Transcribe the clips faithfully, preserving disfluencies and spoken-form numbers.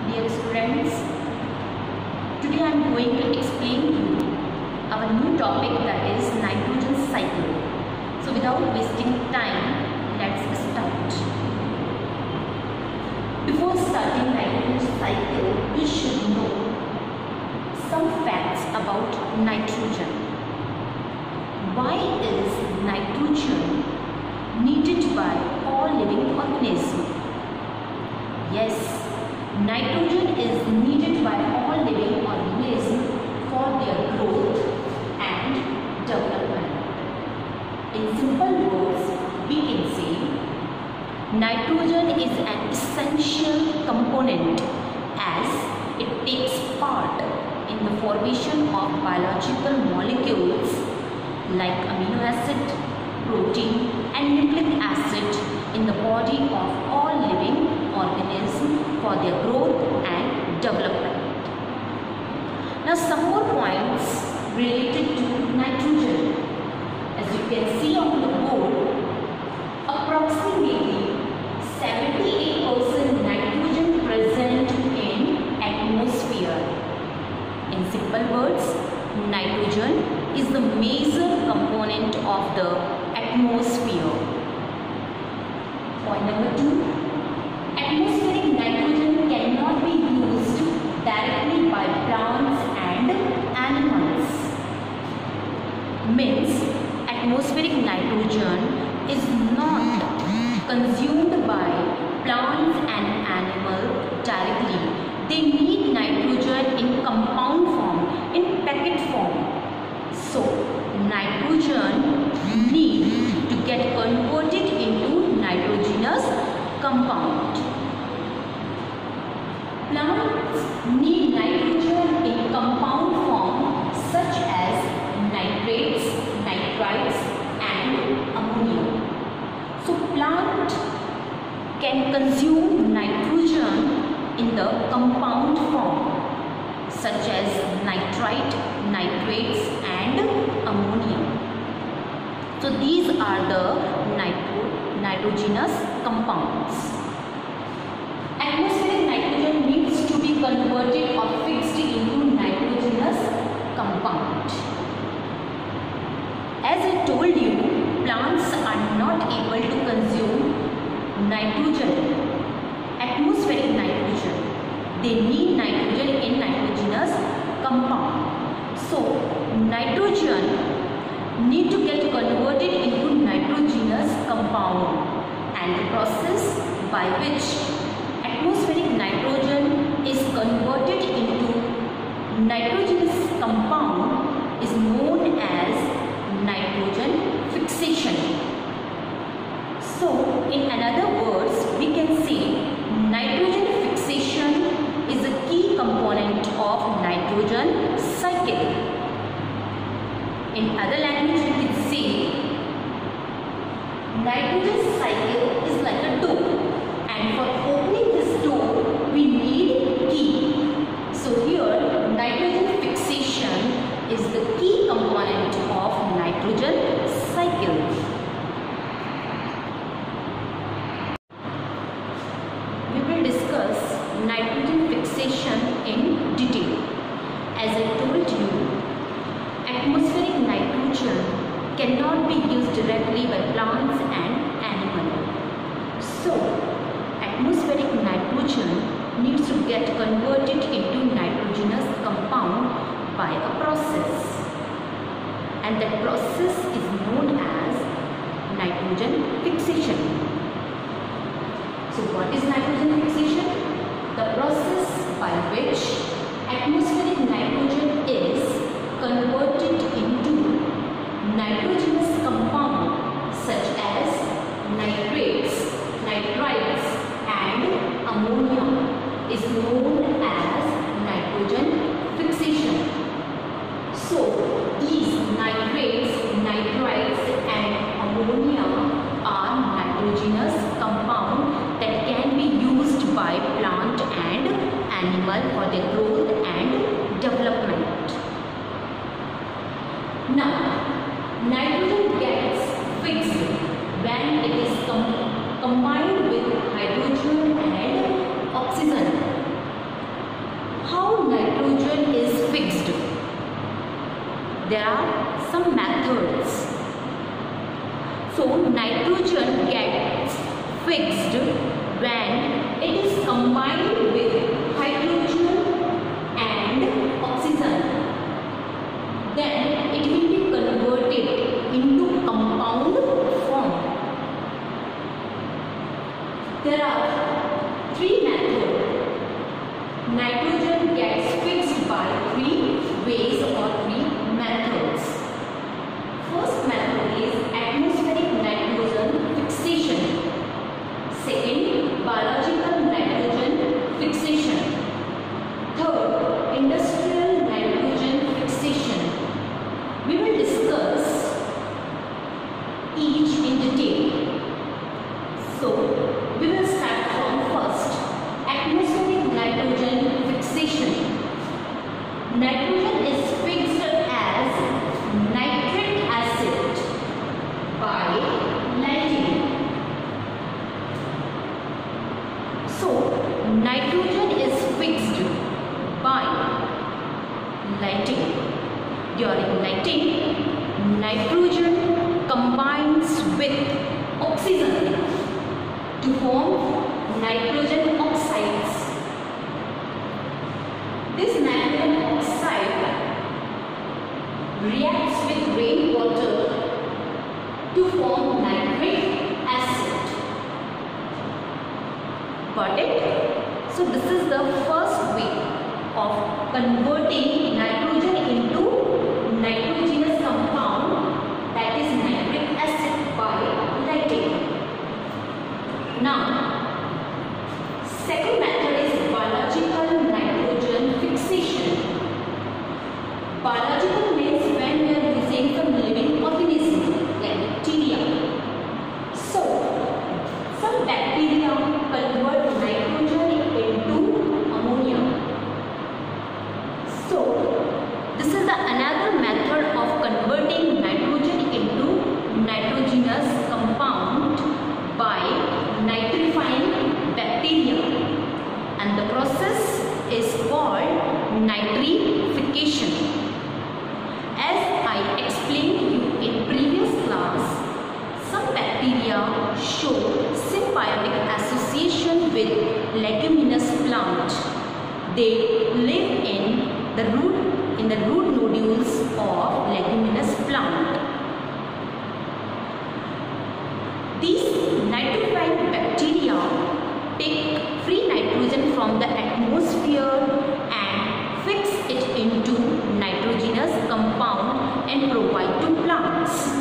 Dear students, today I am going to explain to you our new topic, that is nitrogen cycle. So without wasting time, let's start. Before starting nitrogen cycle, we should know some facts about nitrogen. Why is nitrogen needed by all living organisms? Yes, nitrogen is needed by all living organisms for their growth and development. In simple words, we can say nitrogen is an essential component as it takes part in the formation of biological molecules like amino acid, protein and nucleic acid in the body of all living organisms for their growth and development. Now some more points related to nitrogen. As you can see on the board, approximately seventy-eight percent nitrogen present in atmosphere. In simple words, nitrogen is the major component of the atmosphere. Point number two, atmospheric nitrogen cannot be used directly by plants and animals. Means atmospheric nitrogen is not consumed by plants and animals directly. They need nitrogen in compound form, in packet form. So nitrogen needs to get converted into nitrogenous compound. Plants need nitrogen in compound form such as nitrates, nitrites and ammonia. So plant can consume nitrogen in the compound form such as nitrite, nitrates and ammonia. So these are the nitro nitrogenous compounds. Atmospheric nitrogen needs to be converted or fixed into nitrogenous compound. As I told you, plants are not able to consume nitrogen, atmospheric nitrogen. They need nitrogen in nitrogenous compound. So nitrogen need to get converted into nitrogenous compound, and the process by which atmospheric nitrogen is converted into nitrogenous compound is known as nitrogen fixation. So in other words, we can say nitrogen fixation is a key component of nitrogen cycle. In other language, we can say nitrogen cycle is like a door, and for opening this door we need key. So here nitrogen fixation is the key component of nitrogen cycle. We will discuss nitrogen fixation in detail. As I told you, atmospheric nitrogen cannot be used directly by plants and animals. So atmospheric nitrogen needs to get converted into nitrogenous compound by a process, and that process is known as nitrogen fixation. So what is nitrogen fixation? The process by which atmospheric nitrogen is converted into nitrogenous compound such as nitrates, nitrites and ammonia is known as nitrogen fixation. So these nitrates, nitrites and ammonia are nitrogenous compound that can be used by plant and animal for their growth and development. Now, nitrogen gets fixed when it is com combined with hydrogen and oxygen. fixed when it is combined with hydrogen and oxygen. Then it will be converted into compound form. There are three methods. Nitrogen gets fixed by three ways or three methods. First method is atmospheric nitrogen fixation. Second, biological nitrogen fixation. Third, industrial nitrogen fixation. We will discuss each in detail. So, we will start from first, atmospheric nitrogen fixation. Nitrogen is fixed as nitric acid by lighting. So, nitrogen is fixed by lighting. During lighting, nitrogen combines with oxygen to form nitrogen oxides. This nitrogen oxide reacts with rainwater to form nitric acid. Got it? So this is the first way of converting nitrogen into nitrogenous compound, that is nitric acid, by lighting. Now, second method is biological nitrogen fixation. Biological means when we are using some living organism like bacteria. So, some bacteria convert nitrogen into ammonia. So, this is the another method of converting nitrogen into nitrogenous compound by nitrifying bacteria, and the process is called nitrification. As I explained you in previous class, some bacteria show symbiotic association with leguminous plant. They live in the root in the root nodules of leguminous plant. These nitrifying bacteria take free nitrogen from the atmosphere and fix it into nitrogenous compound and provide to plants.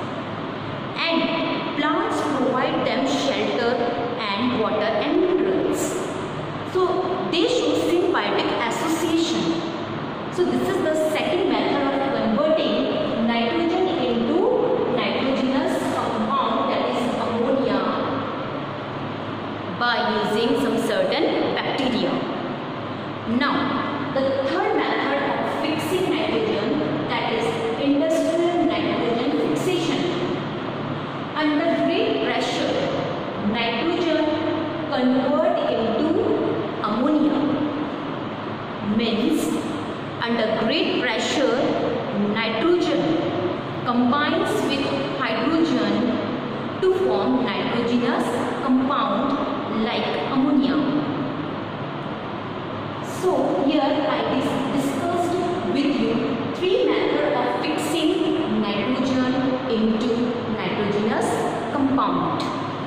And plants provide them shelter and water and minerals. So they show symbiotic association. So this is the second method of converting nitrogen into nitrogenous compound, that is ammonia, by using some certain bacteria. Now, the third method of fixing nitrogen, that is industrial nitrogen fixation. Under great pressure, nitrogen convert into ammonia. Means under great pressure, nitrogen combines with hydrogen to form nitrogenous compound like ammonia. So here I dis discussed with you three methods of fixing nitrogen into nitrogenous compound.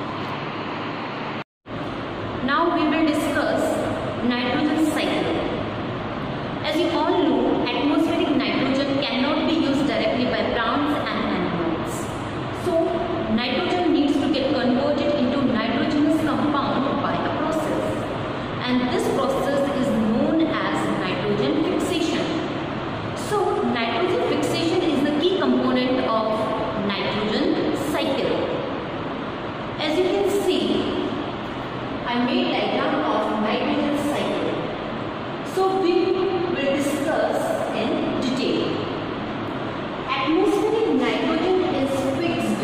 Now we will discuss nitrogen cycle. As you all know, atmospheric nitrogen cannot be used directly by plants and animals. So, nitrogen needs to get converted into nitrogenous compound by a process. And this process is known as nitrogen fixation. So, nitrogen fixation is the key component of nitrogen cycle. As you can see, I made diagram of nitrogen cycle. So, we will discuss in detail. Atmospheric nitrogen is fixed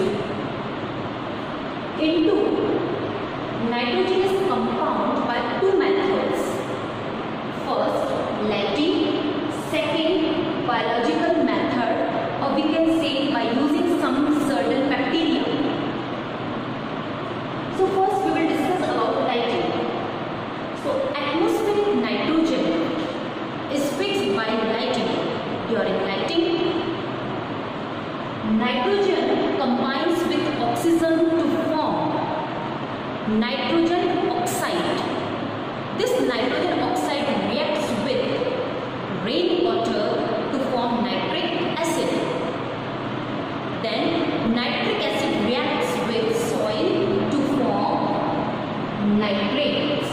into nitrogenous compound by two methods. nitrogen combines with oxygen to form nitrogen oxide. This nitrogen oxide reacts with rainwater to form nitric acid. Then nitric acid reacts with soil to form nitrates.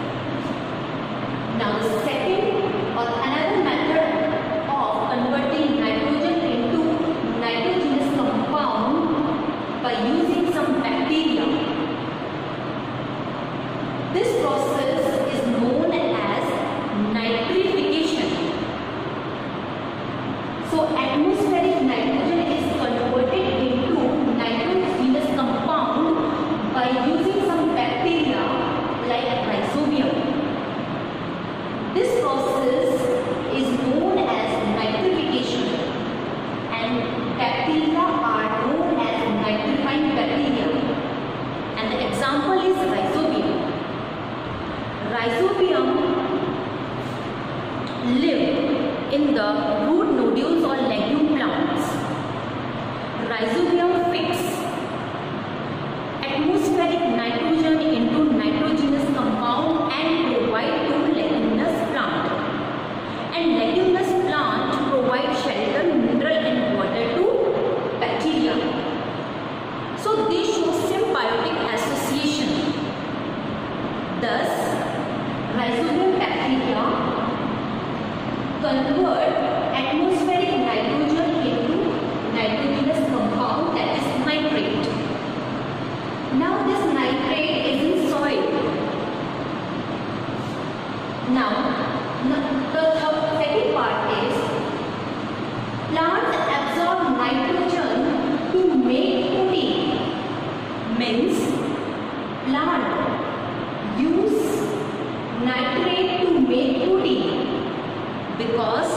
Now the second or another method of converting nitrogen into nitrogenous compound by using some bacteria. This process is known as nitrification. So atmospheric nitrogen is converted into nitrogenous compound by using some bacteria like rhizobium. This process is known as nitrification, and bacteria are known as nitrifying bacteria, and the example is rhizobium. Rhizobium live in the root nodules or legume plants. Rhizobium fix atmospheric nitrogen into nitrogenous compound and provide to leguminous plant. And leguminous plant provide shelter, mineral and water to bacteria. So they show symbiotic association. Thus, rhizobium bacteria convert atmospheric nitrogen into nitrogenous compound, that is nitrate. Now this nitrate is in soil. Now the second part is plants absorb nitrogen to make protein. Means plant use nitrate to make protein because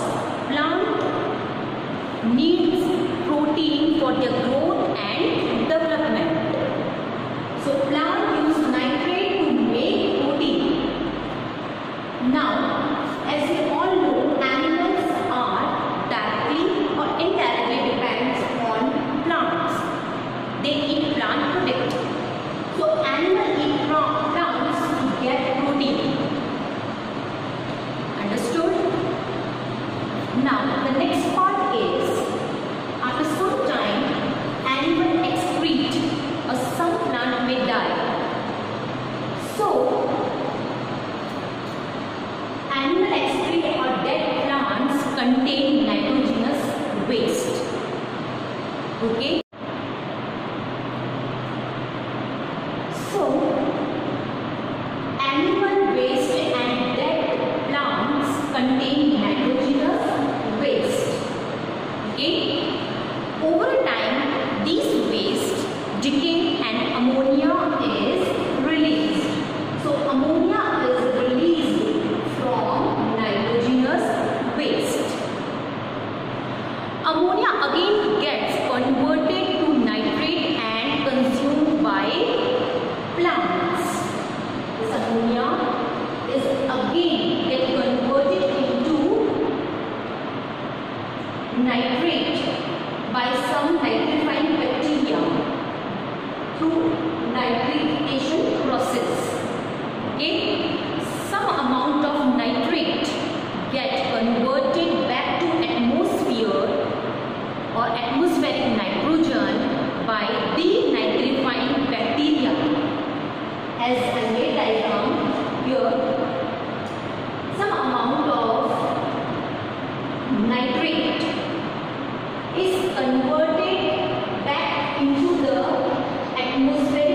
plant needs protein for their growth and development. So plant use nitrate to make protein. Now, as we all know, animals are directly or indirectly depends on plants. They eat plant product. So animals eat plants to get protein. Understood? Now, the next part is, after some time, animal excrete or some plant may die. So, animal excrete or dead plants contain nitrogenous waste. Okay? So, animal waste and dead plants contain nitrogenous waste. Okay? Over time, these waste decay and ammonia is released. So, ammonia is released from nitrogenous waste. Ammonia again gets converted to nitrate and consumed by plants. This ammonia is again get converted into nitrate by some nitrifying bacteria through nitrification process. Okay? Some amount of nitrate get converted back to atmosphere or atmospheric nitrogen by denitrifying bacteria. As I made diagram here, some amount of nitrate is converted back into the atmosphere